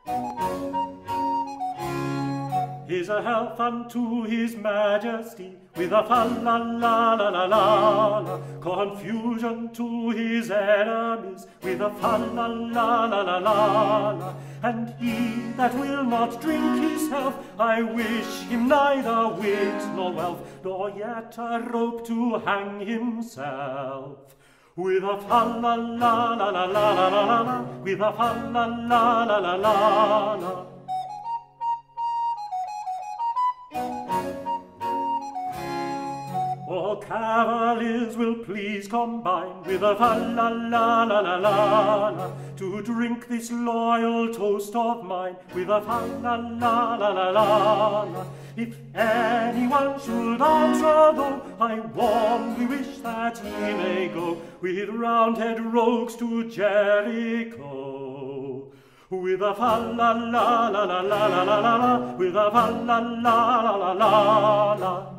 Here's a health unto his majesty, with a fa-la-la-la-la-la-la. Confusion to his enemies, with a fa-la-la-la-la-la-la. And he that will not drink his health, I wish him neither wit nor wealth, nor yet a rope to hang himself. With a fa-la-la-la-la-la-la-la, with a fa-la-la-la-la-la-la. All cavaliers will please combine with a fa-la-la-la-la-la-la to drink this loyal toast of mine with a fa-la-la-la-la-la-la. If anyone should answer though, I warmly wish that he may go with Roundhead rogues to Jericho. With a fa-la-la-la-la-la-la-la-la, with a fa-la-la-la-la-la-la.